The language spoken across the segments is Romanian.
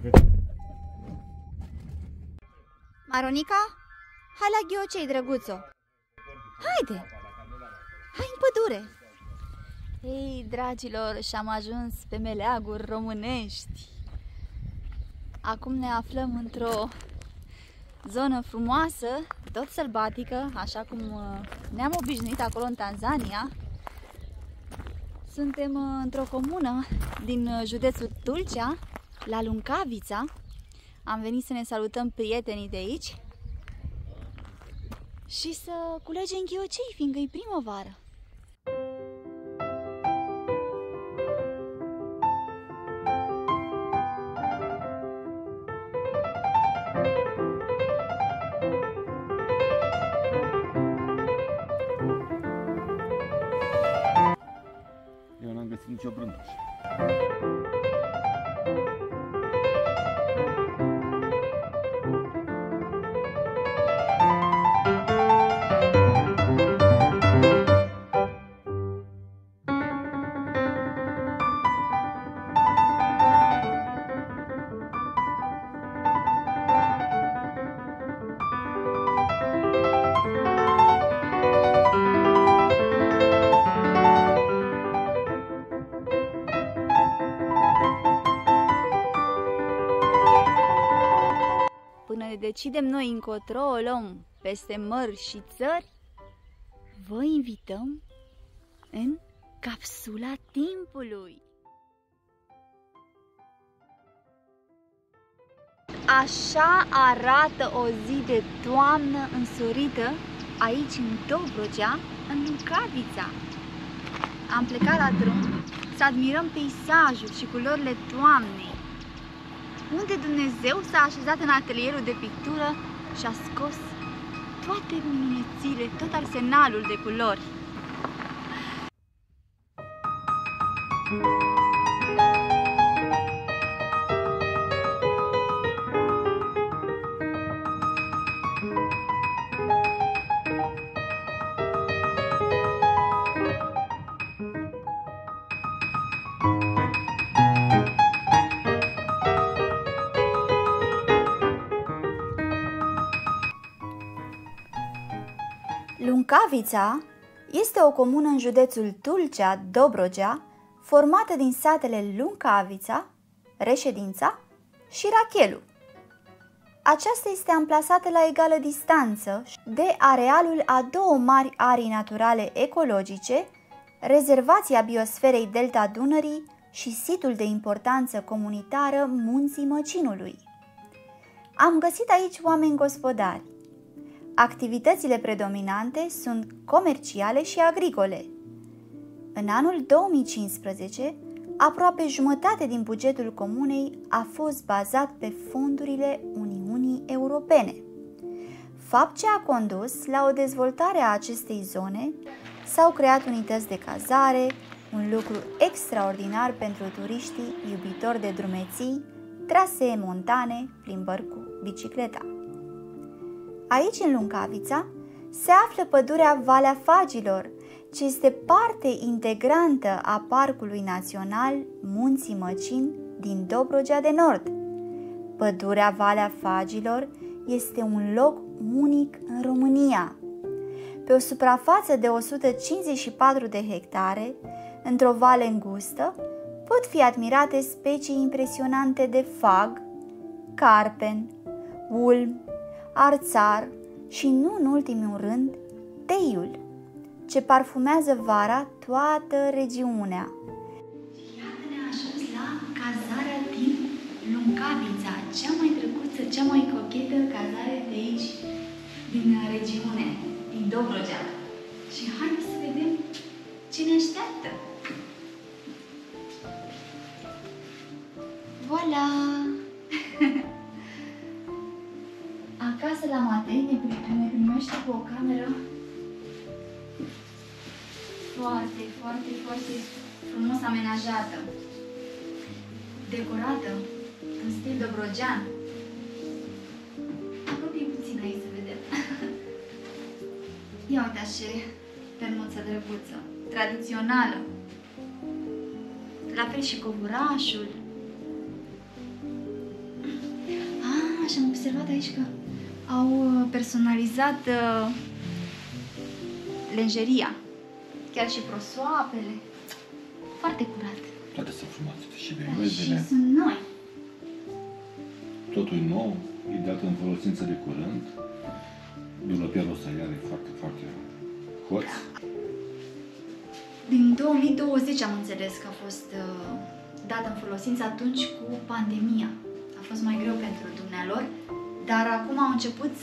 Maronica? Hai la ghiocei, drăguțo! Haide! Hai în pădure! Ei, dragilor, și-am ajuns pe meleaguri românești. Acum ne aflăm într-o zonă frumoasă, tot sălbatică, așa cum ne-am obișnuit acolo în Tanzania. Suntem într-o comună din județul Tulcea, la Luncavița. Am venit să ne salutăm prietenii de aici și să culegem ghiocei, fiindcă e primăvară. Eu n-am găsit nicio brânduș. Până ne decidem noi încotro o luăm peste mări și țări, vă invităm în capsula timpului. Așa arată o zi de toamnă însorită aici în Dobrogea, în Luncavița. Am plecat la drum să admirăm peisajul și culorile toamnei, unde Dumnezeu s-a așezat în atelierul de pictură și a scos toate minunețile, tot arsenalul de culori. Luncavița este o comună în județul Tulcea, Dobrogea, formată din satele Luncavița, Reședința și Rachelu. Aceasta este amplasată la egală distanță de arealul a două mari arii naturale ecologice, rezervația biosferei Delta Dunării și situl de importanță comunitară Munții Măcinului. Am găsit aici oameni gospodari. Activitățile predominante sunt comerciale și agricole. În anul 2015, aproape jumătate din bugetul comunei a fost bazat pe fondurile Uniunii Europene, fapt ce a condus la o dezvoltare a acestei zone. S-au creat unități de cazare, un lucru extraordinar pentru turiștii iubitori de drumeții, trasee montane, plimbări cu bicicleta. Aici, în Luncavița, se află pădurea Valea Fagilor, ce este parte integrantă a Parcului Național Munții Măcin din Dobrogea de Nord. Pădurea Valea Fagilor este un loc unic în România. Pe o suprafață de 154 de hectare, într-o vale îngustă, pot fi admirate specii impresionante de fag, carpen, ulm, arțar și, nu în ultimul rând, teiul, ce parfumează vara toată regiunea. Iată, ne-a ajuns la cazarea din Luncavița, cea mai drăguță, cea mai cochetă cazare de aici, din regiune, din Dobrogea. Și haideți să vedem ce ne așteaptă. Voilà! Acasă la Matei ne primește cu o cameră foarte, foarte, foarte frumos amenajată, decorată în stil dobrogean. Apropie puțin aici să vedem. Ia uitați ce permuță drăguță, tradițională. La fel și covurașul. observat aici că au personalizat lenjeria, chiar și prosoapele. Foarte curat. Toate sunt frumoase. Și Da, beiuezele. și sunt noi. Totul e nou, e dat în folosință de curând. Dulăpierul ăsta iar e foarte, foarte hoț. Din 2020 am înțeles că a fost dat în folosință atunci cu pandemia. A fost mai greu pentru dumnealor, dar acum au început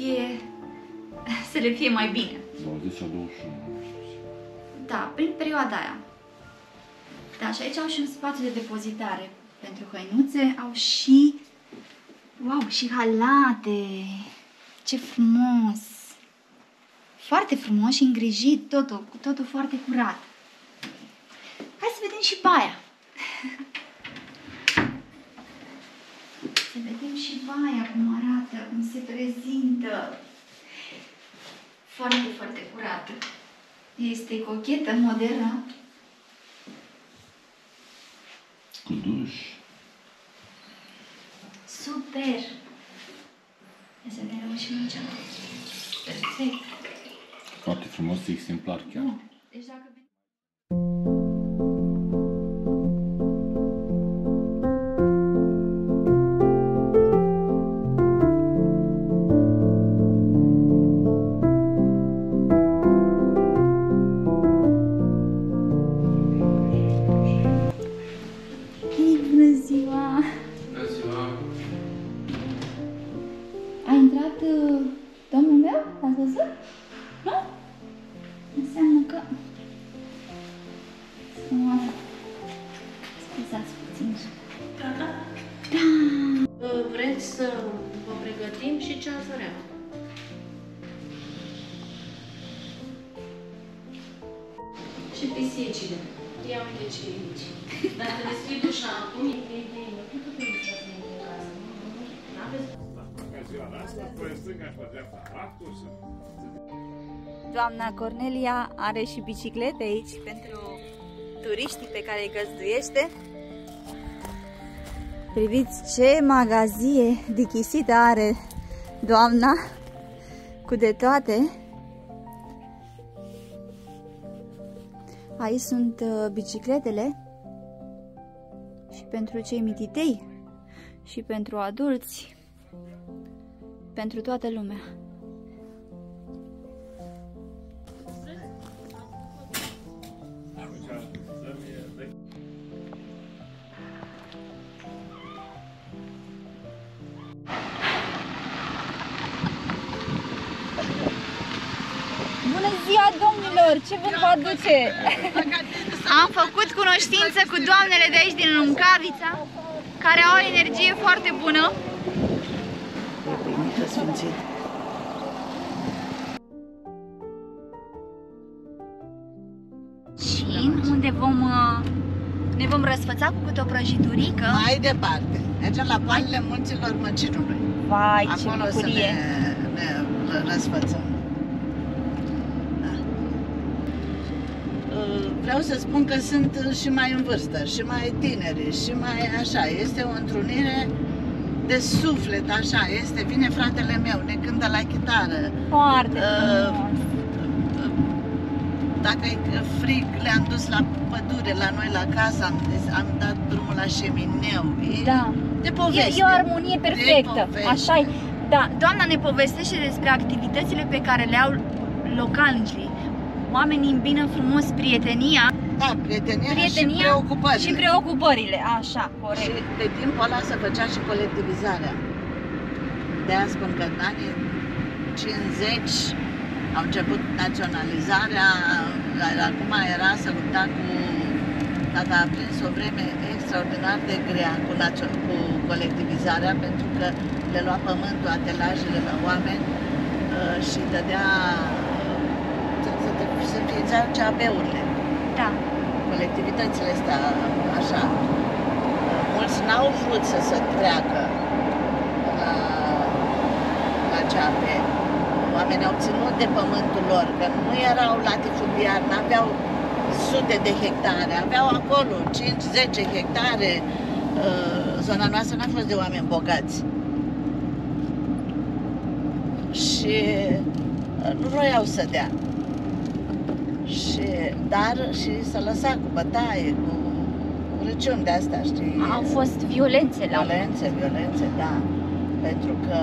să le fie mai bine. 20 sau 21. Da, prin perioada aia. Da, și aici au și un spațiu de depozitare pentru hăinuțe, au și, wow, și halate. Ce frumos! Foarte frumos și îngrijit, totul foarte curat. Hai să vedem și baia. Să vedem și baia cum arată, cum se prezintă. Foarte, foarte curată. Este cochetă, modernă. Cu duș. Super! Ia să ne reușim aici. Perfect. Foarte frumos, exemplar chiar. Bun. Deci dacă... Bună ziua! Bună ziua! A intrat domnul meu? Ați văzut? Nu? Înseamnă că... Să mă... Scuzați puțin. Gata? Da! Vreți să vă pregătim și ceasărea? Și pisicile. Ia uite ce e aici. Dacă deschid ușa acum, e de nu tot trebuie să se în casă. N-aveți... Doamna Cornelia are și biciclete aici pentru turiștii pe care îi găzduiește. Priviți ce magazie dichisită are doamna, cu de toate. Aici sunt bicicletele și pentru cei mititei și pentru adulți, pentru toată lumea. Bună ziua, domnilor! Ce vânt vă aduce? Am făcut cunoștință cu doamnele de aici din Luncavița, care au o energie foarte bună. Și unde ne vom răsfăța cu câte o prăjiturică. Mai departe, mergem la Poalele Munților Măcinului. Vai, ce acolo să bucurie! ne răsfățăm. Da. Vreau să spun că sunt și mai în vârstă, și mai tineri, și mai așa. Este o întrunire de suflet, așa. Vine fratele meu, ne cântă la chitară. Foarte frumos! Dacă e frig, le-am dus la pădure, la noi la casă, am dat drumul la șemineu. Da. De poveste. E o armonie perfectă. Așa e. Da, doamna ne povestește despre activitățile pe care le au localnicii. Oamenii îmbină frumos prietenia. Da, prietenia și preocupările. Și preocupările, așa, corect. Și pe timpul ăla se făcea și colectivizarea. De-aia spun că în anii 50 au început naționalizarea, acum era să lupta cu... Tata a prins o vreme extraordinar de grea cu colectivizarea, pentru că le lua pământul, atelajele la oameni și dădea... se înființau CAB-urile. Da. Colectivitățile astea, așa. Mulți n-au vrut să se treacă la CAB. Oamenii au ținut de pământul lor, că nu erau latifundiari, n-aveau sute de hectare, aveau acolo 5-10 hectare. Zona noastră n-a fost de oameni bogați. și nu vroiau să dea. Dar s-a lăsat cu bătaie, cu râciuni de-astea, știi? Au fost violențe la Violențe, da. Pentru că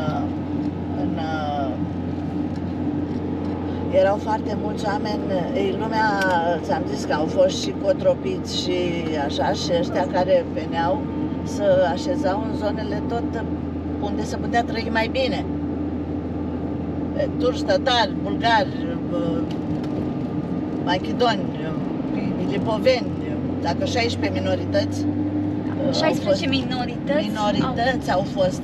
erau foarte mulți oameni, lumea, ți-am zis că au fost și cotropiți și așa, și ăștia care veneau să așezau în zonele tot unde se putea trăi mai bine. Turci, tatari, bulgari, machedoni, lipoveni, dacă 16 minorități. 16 minorități au fost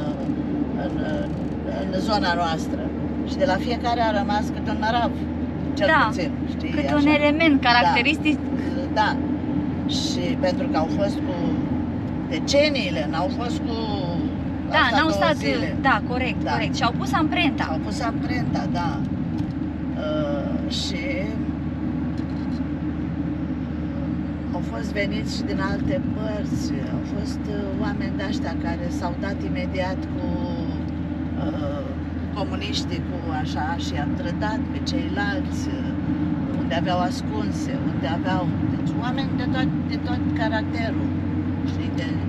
în zona noastră. Și de la fiecare a rămas câte un narav, cel puțin, știi? Câte un element caracteristic. Da. Și pentru că au fost cu deceniile, n-au fost cu n-au stat zile. Da, corect. Și au pus amprenta. Au pus amprenta, da. Și au fost veniți și din alte părți. Au fost oameni de-aștia care s-au dat imediat cu comuniștii, cu așa, și i-au trădat pe ceilalți unde aveau ascunse, unde aveau... Deci oameni de tot caracterul, știi,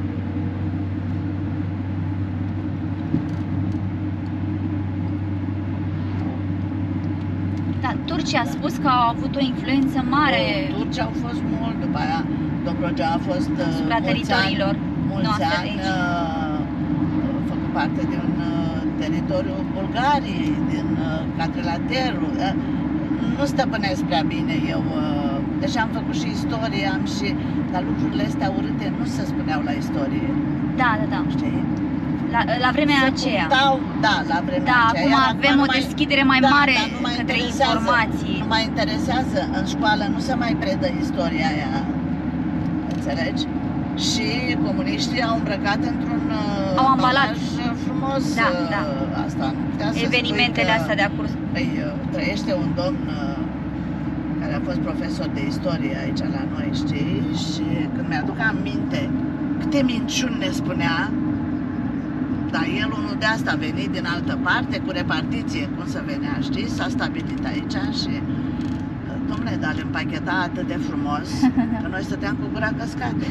Da, Turcia a spus că au avut o influență mare. Turcia au fost mult, după aia Dobrogea a fost asupra teritoriilor mulți ani făcut parte din teritoriul Bulgariei, din Catrilaterul. Nu stăpânesc prea bine eu, deși am făcut și istorie, dar lucrurile astea urâte nu se spuneau la istorie. Da. Știi? La vremea aceea. La vremea aceea. Acum avem o deschidere mai mare către informații. Nu mai interesează, în școală nu se mai predă istoria aia, înțelegi? Și comuniștii au îmbrăcat într-un ambalaj frumos. Asta nu putea să evenimentele astea de acurs. Păi, trăiește un domn care a fost profesor de istorie aici la noi, știi? Și când mi-aduc aminte câte minciuni ne spunea, dar el, unul de asta, a venit din altă parte, cu repartiție, cum să venea, știi? S-a stabilit aici și, dom'le, dar le împacheta atât de frumos, că noi stăteam cu gura căscate.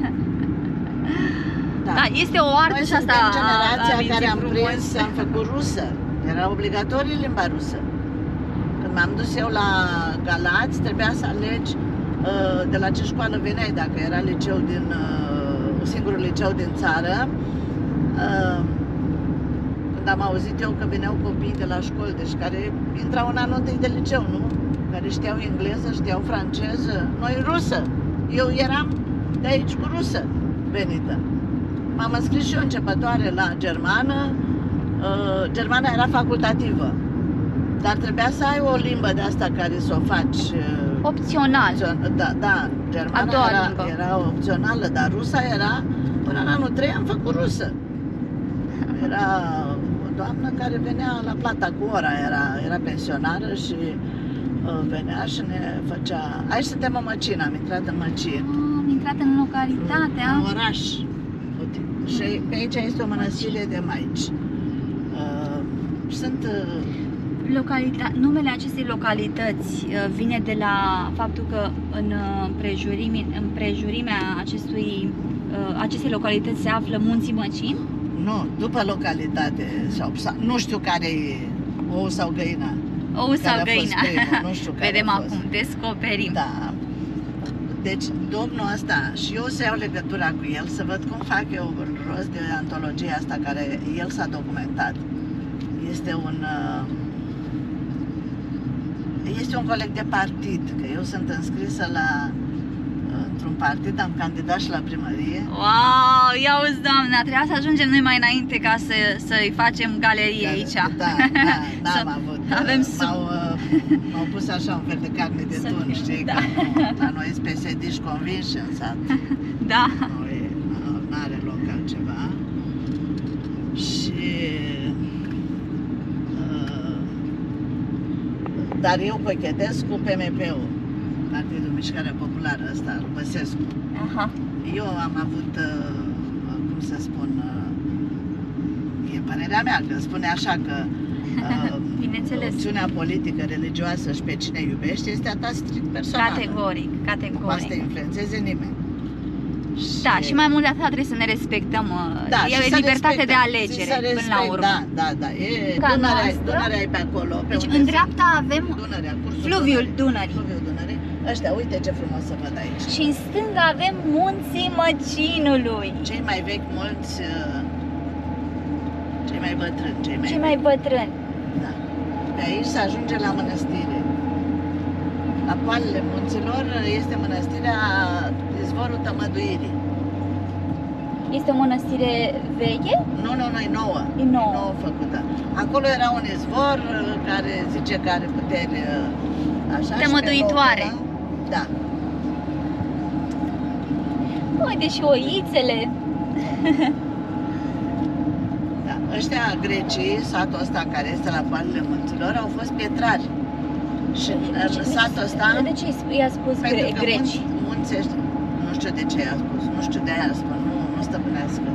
Da, este o artă și asta. Noi suntem generația care am prins, am făcut rusă. Era obligatorie limba rusă. Când m-am dus eu la Galați, trebuia să alegi de la ce școală veneai, dacă era liceu singurul liceu din țară. Când am auzit eu că veneau copii de la școli, deci care intrau în anul întâi de liceu, nu? Care știau engleză, știau franceză, noi rusă. Eu eram de aici cu rusă venită. M-am înscris și eu începătoare la germană. Germana era facultativă, dar trebuia să ai o limbă de asta care să o faci opțional. Da, germana era opțională, dar rusa era, până în anul 3 am făcut rusă. Era o doamnă care venea la plata cu ora, era pensionară și venea și ne făcea... Aici suntem în Măcin, am intrat în Măcin. Am intrat în localitatea. În oraș. Și pe aici este o mănăstire de maici. Sunt... Numele acestei localități vine de la faptul că în împrejurimea acestei localități se află Munții Măcin? Nu, după localitate. Nu știu care e, ou sau găina. Ou sau găina. Nu știu care vedem acum, descoperim. Da. Deci domnul ăsta, și eu să iau legătura cu el, să văd cum fac eu rost de antologia asta care el s-a documentat. Este un coleg de partid, că eu sunt înscrisă într-un partid, am candidat și la primărie. Wow, ia uzi, doamna, trebuia să ajungem noi mai înainte ca să-i facem galerie aici. Da, n-am avut. Avem m-au pus așa un fel de carne de tun, știi? Da. La noi sunt pesediști convinși în sat. Da. N-are loc altceva. Și... dar eu cochetez cu PMP-ul, Partidul Mișcarea Populară ăsta, lui Băsescu. Aha. Eu am avut, cum să spun, e părerea mea, că spune așa că Bineînțeles. Opțiunea politică, religioasă și pe cine iubește este a ta strict personală. Categoric, Nu poate să te categoric. influențeze nimeni. Da, și mai mult de atât trebuie să ne respectăm. Da, și E să libertate de respectăm, alegere, și să până la respect, urmă. Da. Ca Dunărea e pe acolo. Pe Deci unde în sunt dreapta avem Dunărea, cursul fluviul Dunării. Fluviul Dunării. Ăștia, uite ce frumos să văd aici. Și în stânga avem munții Măcinului. Cei mai vechi mulți, cei mai bătrâni, Cei mai bătrâni. Da. Pe aici se ajunge la mănăstire. La poalele munților este mănăstirea Izvorul Tămăduirii. Este o mănăstire veche? Nu, e nouă. E nouă. Nouă făcută. Acolo era un izvor care zice că are puteri așa. Tămăduitoare. Și pe locul, da. Uite și oițele. Da. Ăștia grecii, satul ăsta care este la poalele munților, au fost pietrari. Și în satul ăsta... De ce i-a spus pentru că greci? munții ăștia, nu știu de ce i-a spus, nu știu de aia spun, nu stăpânească.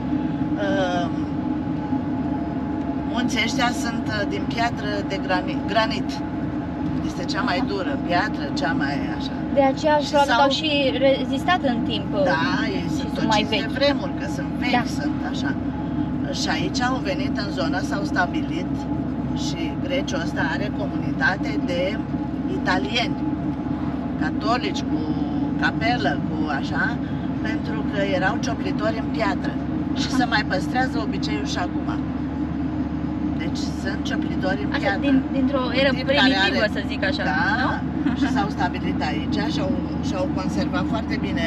Munții ăștia sunt din piatră de granit. Este cea mai dură piatră, cea mai așa. De aceea Și probabil s-au- au și rezistat în timp. Da, ei și sunt sunt mai tociți de vechi. vremuri, că sunt vechi, Da. sunt așa. Și aici au venit în zonă, s-au stabilit și Greciul ăsta are comunitate de italieni, catolici, cu capelă, cu așa, pentru că erau cioplitori în piatră și se mai păstrează obiceiul și acum. Deci sunt cioplitori în Așa, piatră. dintr-o eră Un tip care primitivă, are- să zic așa. Da, nu? și s-au stabilit aici și-au conservat foarte bine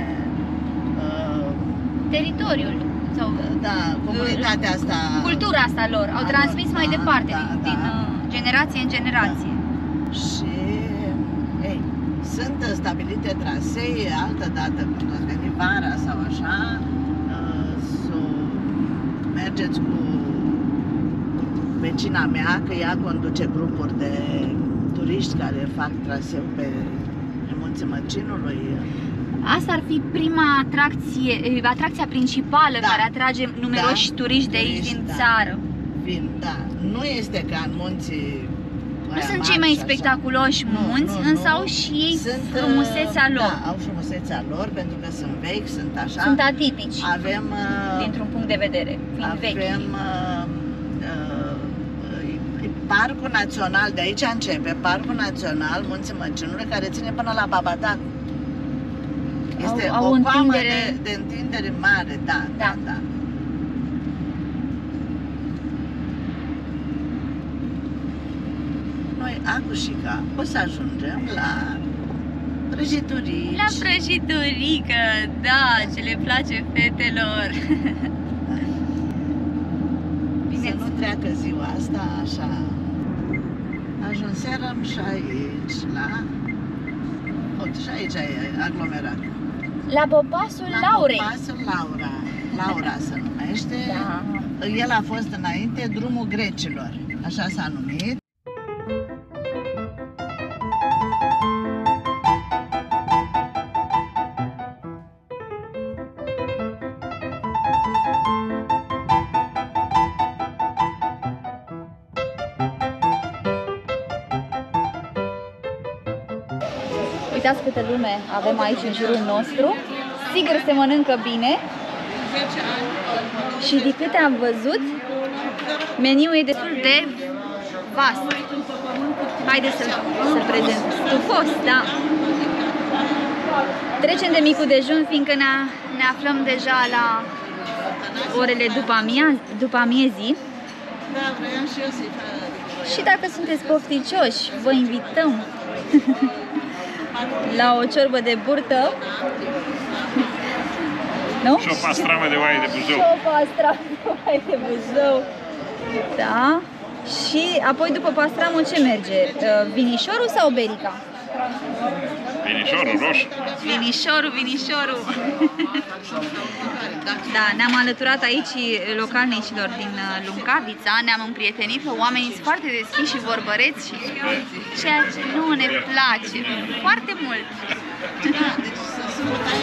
Teritoriul sau da, comunitatea asta. cultura asta lor. Au a transmis lor, mai da, departe da, din da. generație în generație. Și ei, sunt stabilite trasee, altă dată când o veni vara sau așa, să mergeți cu vecina mea, că ea conduce grupuri de turiști care fac traseu pe Munții Măcinului. Asta ar fi prima atracția principală Da. care atrage numeroși Da. turiști de aici din Turiști, da. țară. Vin, da. Nu este ca în munții Nu aia sunt mari cei mai și așa. spectaculoși munți, însă au și ei Sunt, frumusețea lor. Da, au frumusețea lor pentru că sunt vechi, sunt așa. Sunt atipici Avem dintr-un punct de vedere, fiind vechi. avem Parcul Național, de aici începe Parcul Național Munții Măcinului, care ține până la Babatac. Este Au o o coamă întindere- de întindere mare, da. Da. Noi, Acușica, o să ajungem la prăjiturici. La prăjiturică, da, ce le place fetelor. Să nu treacă ziua asta așa. Ajunserăm și aici, la... Uite, și aici e aglomerat. La Popasul Laurei. Popasul Laura se numește. Da. El a fost înainte drumul grecilor. Așa s-a numit. Uitați câtă lume avem aici în jurul nostru. Sigur se mănâncă bine. Și de câte am văzut, meniul e destul de vast. Haideți să-l prezent. Stufos, da. Trecem de micul dejun, fiindcă ne aflăm deja la orele după amiezii. Da, vreau și eu să-i fac. Și dacă sunteți pofticioși, vă invităm la o ciorbă de burtă. Nu? Și o pastramă de oaie de Buzău. Și o pastramă de oaie de Buzău. Da. Și apoi după pastramă ce merge? Vinișorul sau berica? Vinișorul roșu. Vinișorul. Da, ne-am alăturat aici localnicilor din Luncavița, ne-am împrietenit, că oamenii sunt foarte deschiși și vorbăreți și ceea ce nu ne place foarte mult. Da, deci să spun.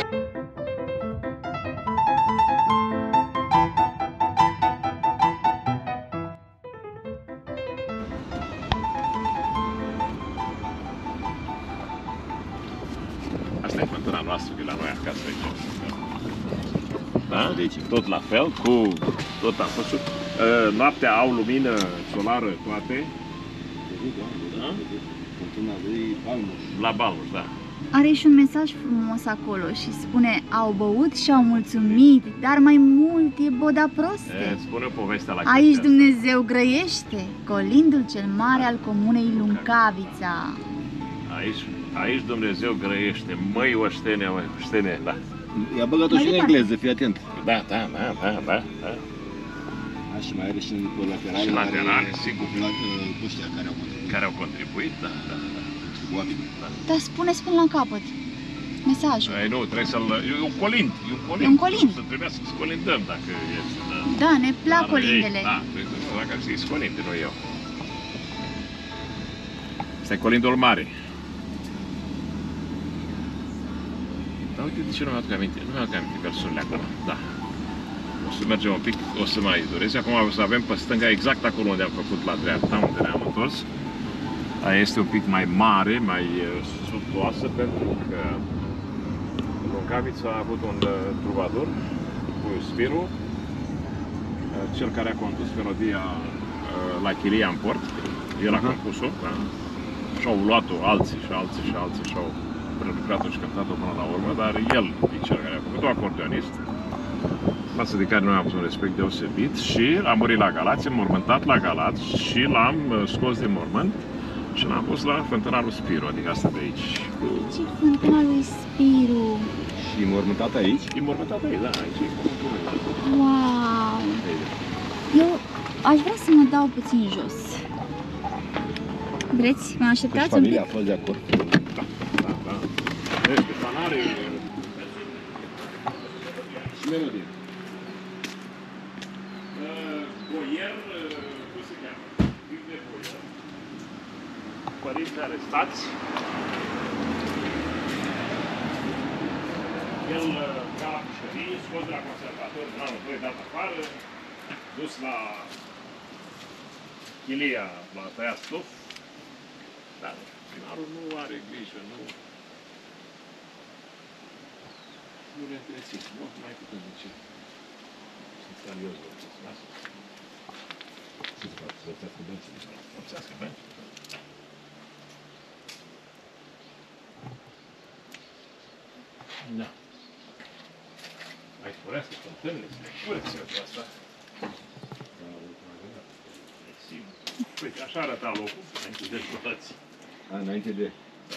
albastru, că e la noi acasă aici. Da? Deci. Tot la fel, cu tot a fost. Noaptea au lumină solară toate. Da? Fântâna lui Balmuș. La Balmuș, da. Are și un mesaj frumos acolo și spune: au băut și au mulțumit, dar mai mult e boda proste. Spune povestea la Aici chestia Dumnezeu grăiește, colindul cel mare al comunei Luncavița. asta. Aici Dumnezeu grăiește. Măi, oștene, da. I-a băgat-o și în engleză, fii atent. Da. Și mai are și în lateral. Și lateral, sigur. Ăștia Care au contribuit, da. Dar spune la capăt mesajul. Nu, trebuie să-l... E un colind. E un colind. Să trebuia să-ți colindăm dacă este, da. Da, ne plac Dar colindele. Da, dacă să-i colinde, nu eu. Asta e colindul mare. Dar uite de ce nu mi-aduc aminte. Nu mi-aduc aminte persoanele acum. Da. O să mergem un pic, o să mai dureze. Acum o să avem pe stânga exact acolo unde am făcut la dreapta, unde ne-am întors. Aia este un pic mai mare, mai suntuoasă, pentru că Luncavița a avut un trubadur, cu Spiru, cel care a condus melodia la Chilia în port. El a compus-o, da? Și-au luat-o alții și-au prelucrat-o și cântat-o până la urmă, dar el e cel care a făcut-o, acordeonist, față de care noi am avut un respect deosebit, și a murit la Galați, mormântat la Galați, și l-am scos din mormânt și l-am pus la fântâna lui Spiru, adică asta de aici. Ce fântâna lui Spiru! Și mormântat aici? E mormântat aici, da, aici e mormântat. Wow! Eu aș vrea să mă dau puțin jos. Vreți? Mă așteptați un pic? Familia a fost de acord. Da. Este fanare. Și melodie. Boier, cum se cheamă? Fiu de boier. Părinți arestați. El, ca la pușcărie, scos de la conservator, în anul 2, dat afară, dus la Chilia, la tăiat stuf. Dar primarul nu are grijă, nu le întrețin. Nu mai putem zice. Sunt serios, lasă. Ce-ți fac? Să ți-ască băncile? Să-ți băncile. Da. Mai sporească fântânile, să le curăți eu cu asta. Uite, așa arăta locul, înainte de exploatații. Înainte de...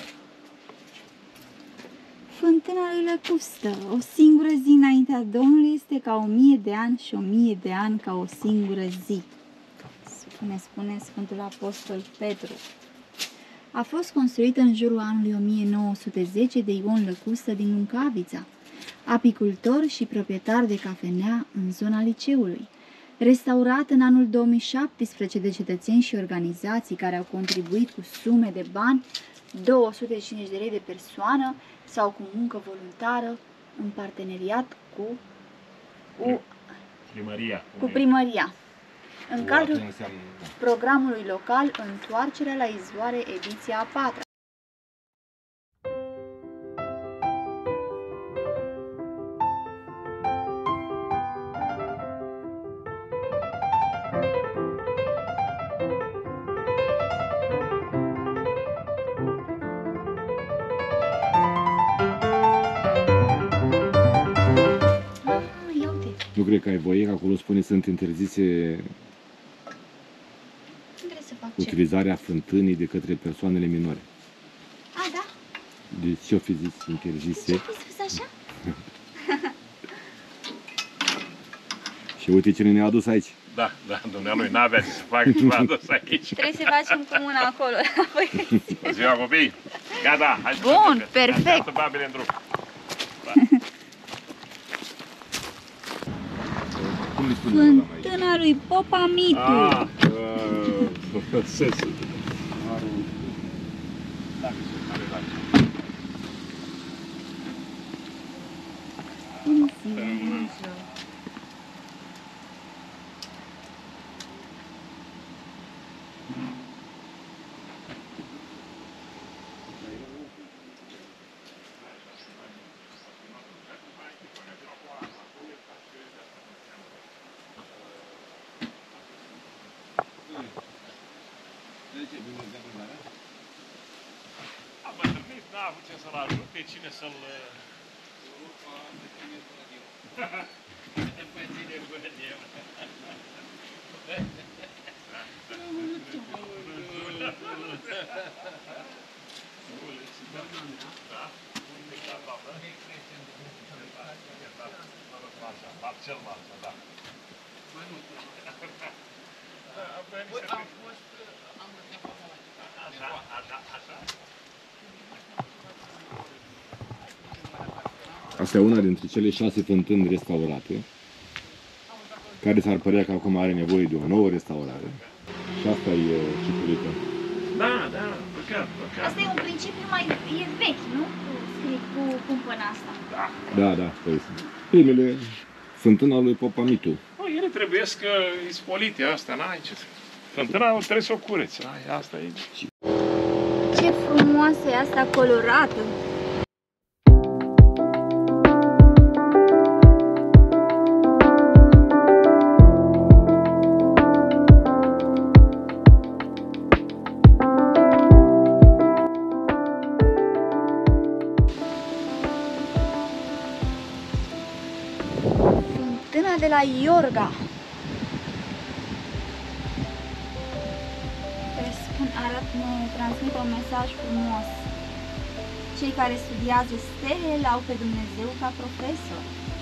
Fântâna lui Lăcustă, o singură zi înaintea Domnului este ca 1000 de ani și 1000 de ani ca o singură zi. Spune Sfântul Apostol Petru. A fost construită în jurul anului 1910 de Ion Lăcustă din Luncavița, apicultor și proprietar de cafenea în zona liceului. Restaurat în anul 2017 de cetățeni și organizații care au contribuit cu sume de bani, 250 de lei de persoană sau cu muncă voluntară în parteneriat cu primăria. În cadrul programului local Întoarcerea la izvoare, ediția a 4-a. Nu cred că ai voie, că acolo spune sunt interzise utilizarea fântânii de către persoanele minore. A, da? De ce o fi zis interzise? De ce fi spus așa? Și uite cine ne-a adus aici. Da, dumnealui n-avea ce să facă și v-a adus aici. Trebuie să facem cu mâna acolo. Bună ziua, copii! Gata, hai să Bun, mergem. perfect. Așteaptă babele în drum. Cum îi spune ăla mai aici? Fântâna lui Popa Mitu. Sesul. Bună ziua. A bătrânit, n-a avut ce să-l ajute, cine să-l... Păi ține bună de el. Marcel Marcel, da. Mai mult. Am fost, am lăsat pe acolo. Așa. Asta e una dintre cele 6 fântâni restaurate, care s-ar părea că acum are nevoie de o nouă restaurare. Și asta e cipulită. Da, păcat. Asta e un principiu mai vechi, nu? Cu cumpăna asta. Da, păi primele fântâna lui Popa Mitu. Ele trebuie că ispolite, astea, n-ai ce. Fântâna trebuie să o cureți, asta e. Ce frumoasă e asta colorată! Fântâna de la Iorga. Ne transmite un mesaj frumos. Cei care studiază stele l-au pe Dumnezeu ca profesor.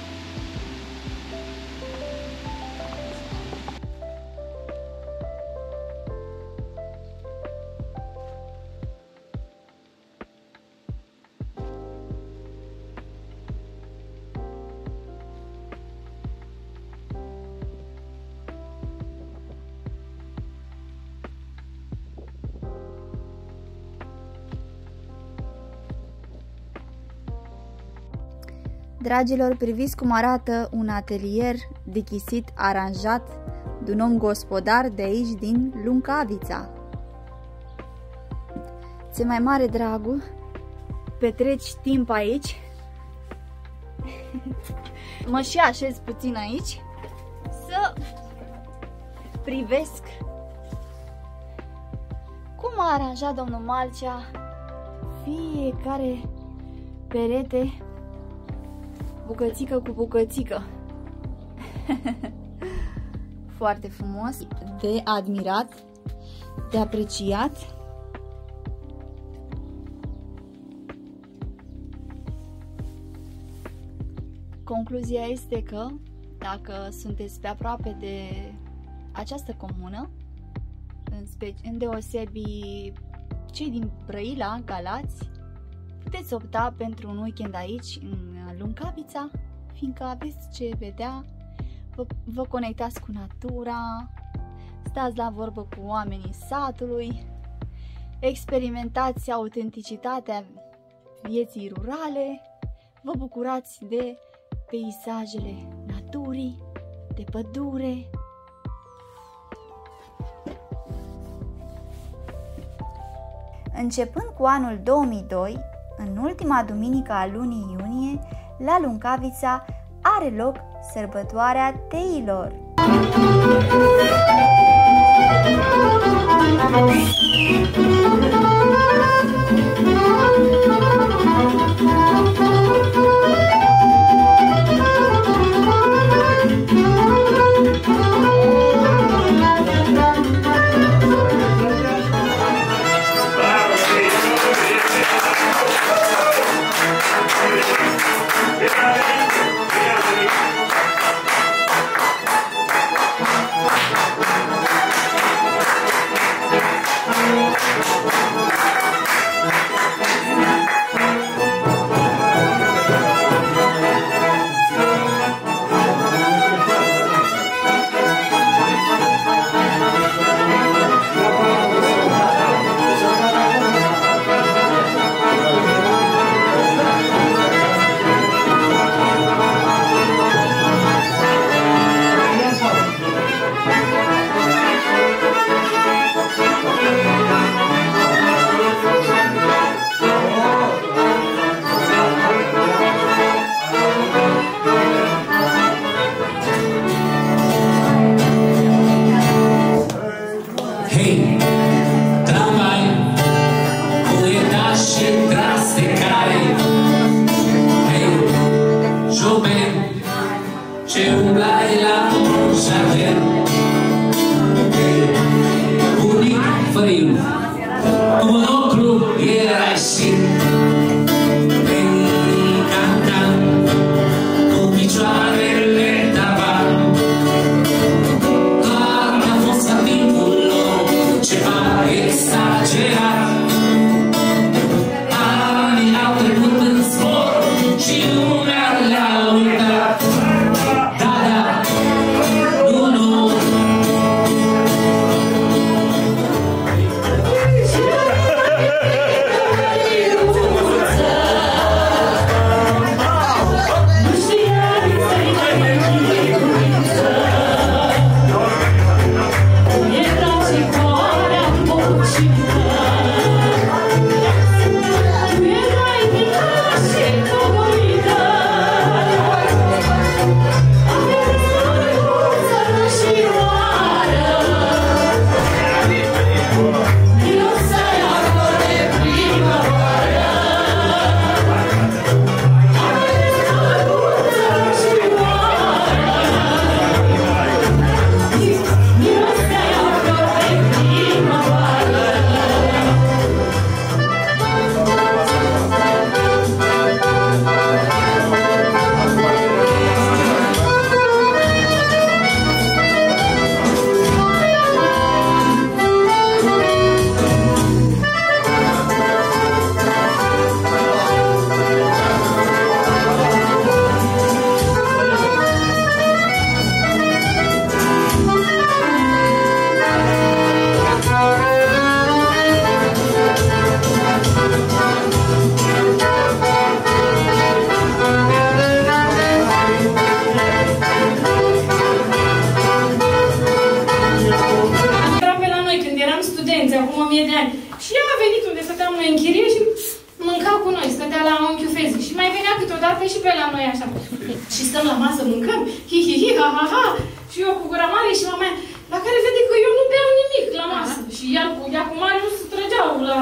Dragilor, priviți cum arată un atelier dechisit, aranjat de un om gospodar de aici, din Luncavița. Ți-e mai mare dragul, petreci timp aici, mă și așez puțin aici, să privesc cum a aranjat domnul Malcea fiecare perete, bucățică cu bucățică. Foarte frumos, de admirat, de apreciat. Concluzia este că dacă sunteți pe aproape de această comună, îndeosebi cei din Brăila, Galați, puteți opta pentru un weekend aici, în Luncavița, fiindcă aveți ce vedea, vă conectați cu natura, stați la vorbă cu oamenii satului, experimentați autenticitatea vieții rurale, vă bucurați de peisajele naturii, de pădure. Începând cu anul 2002, în ultima duminică a lunii iunie, la Luncavița are loc sărbătoarea teilor. 1000 de ani. Și ea a venit unde stăteam noi în chirie și mânca cu noi, stătea la unchiul Fezi. Și mai venea câteodată și pe la noi așa. Și stăm la masă, mâncăm, hi-hi-hi, ha-ha-ha. Și eu cu gura mare și mama mea, la care vede că eu nu beau nimic la masă. Și ea cu mare nu se trăgeau la...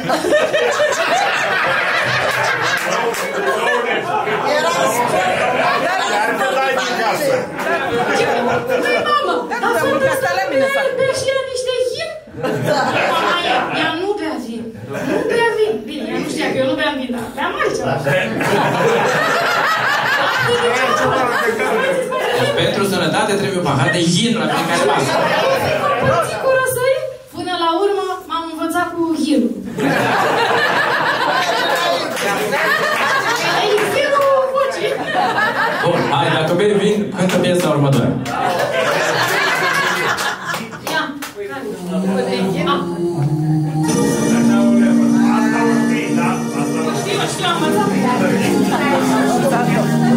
Măi, mamă, dar fără să bea și ea niște vin? Mama, ea nu bea vin. Nu bea vin. Bine, ea nu știa că eu nu beam vin, dar beam altceva. Pentru sănătate trebuie un pahar de gin la fiecare masă. Cu răsări, până la urmă m-am învățat cu ghinul. Bun, hai, dacă bei vin, cântă piesa următoare. Ia, știu, am învățat.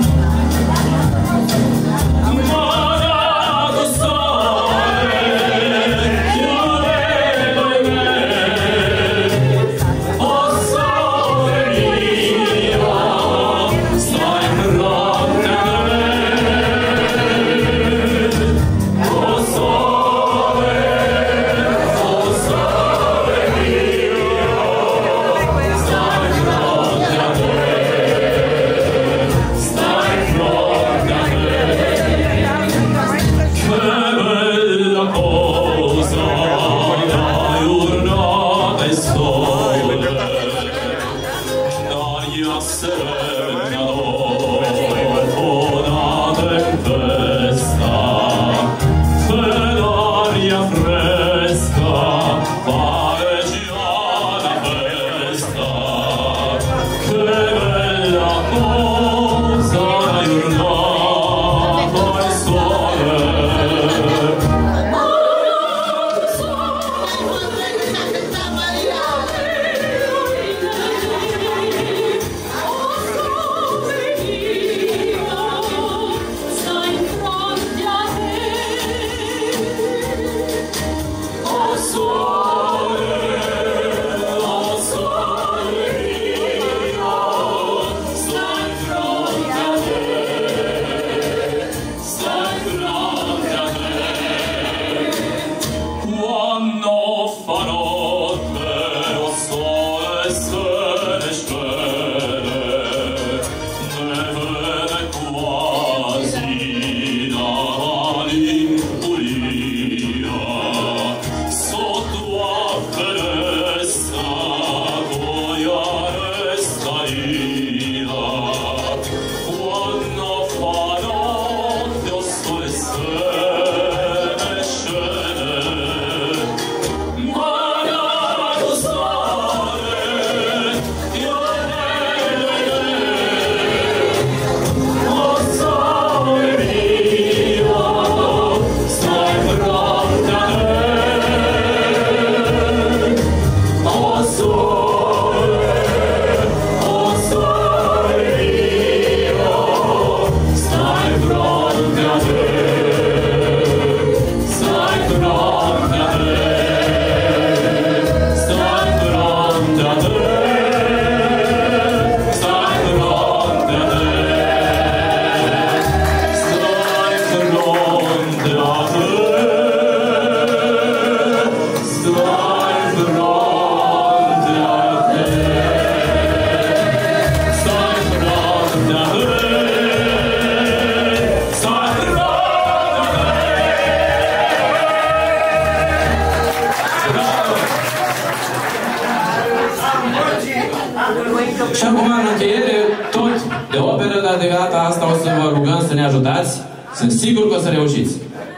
Și acum, în încheiere, tot de operă, dar de data asta o să vă rugăm să ne ajutați. Sunt sigur că o să reușiți.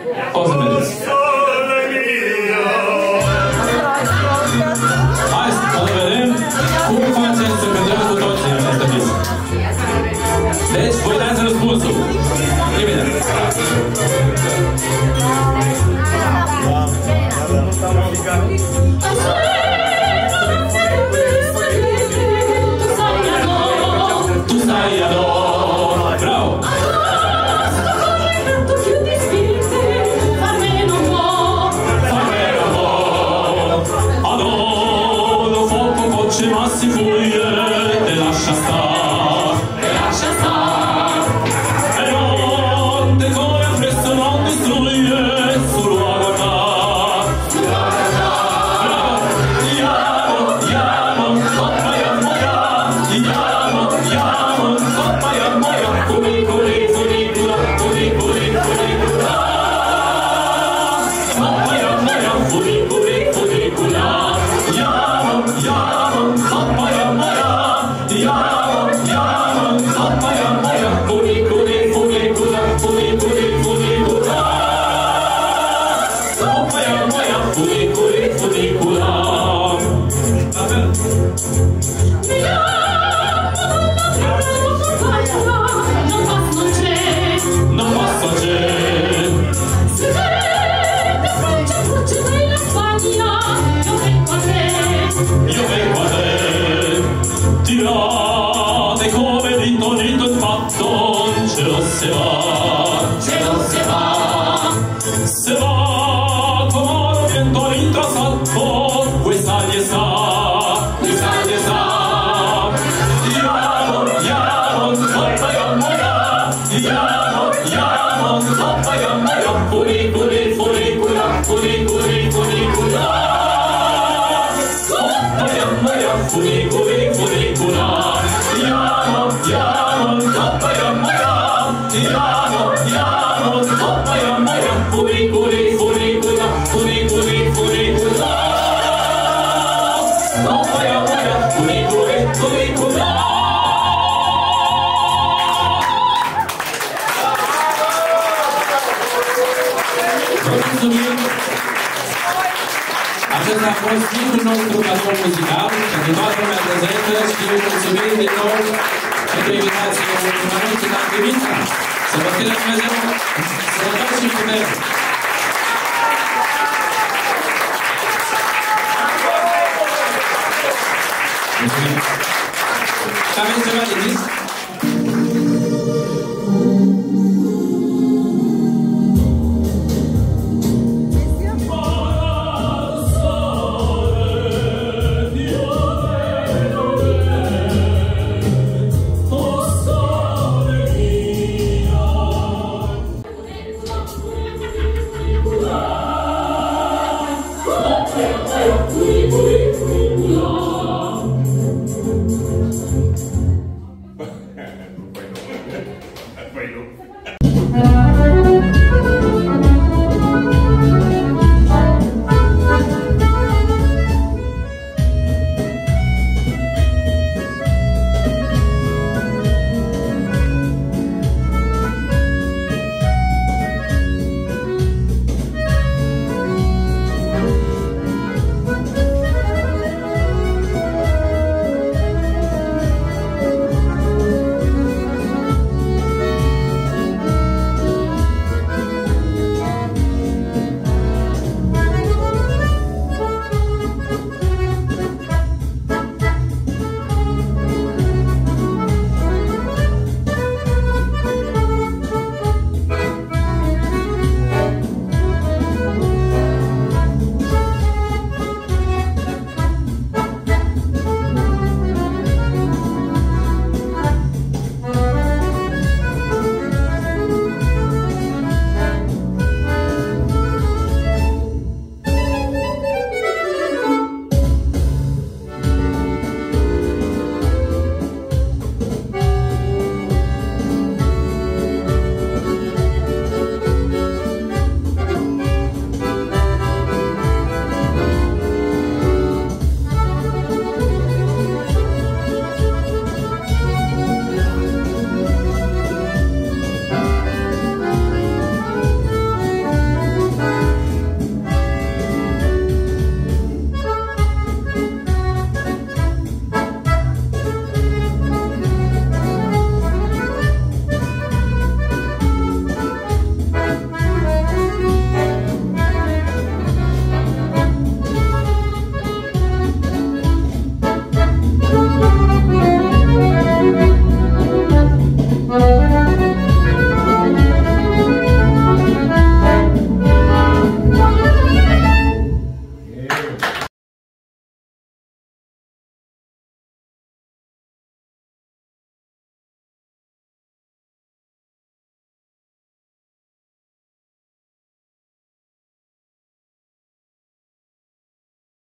O să vedeți. Hai să vedem cum facem să cântăm cu toții această piesă. Deci, voi dați răspunsul. Imediat. Bravo! si fuie, te lascia star, te lascia star. E non te corre appresso, non distrugge, solo a guardare, solo a guardare. Andiamo, coppa e ammoia, andiamo, coppa e ammoia, funicula, funicula, funicula, funicula. Coppa e ammoia, funicula, funicula. Andiamo, coppa e ammoia, andiamo, coppa e ammoia, funicula, funicula, funicula, funicula. Coppa e ammoia, funicula, funicula. Non posso c'è. Se te Francia, Francia della Spagna, io vengo a te. Io vengo a te. Tirate come dito il fatto, ce lo se va. Ce lo se va. Se va come viento l'intrasalto, questa gli sa. Questa gli sa. Coppa e ammoia, coppa e ammoia, funicula, funicula, funicula, funicula. Coppa e ammoia, funicula, funicula. Coppa e ammoia, coppa e ammoia, funicula, funicula, funicula, funicula. Coppa e ammoia, funicula, funicula. Acesta a fost singurul nostru cadou muzical, pentru toată lumea prezentă și mulțumim din nou pentru invitație. Mulțumim la privința. Să vă ține Dumnezeu sănătate și putere. Mulțumim. Și aveți ceva de zis? Puri, puri, puri, puri,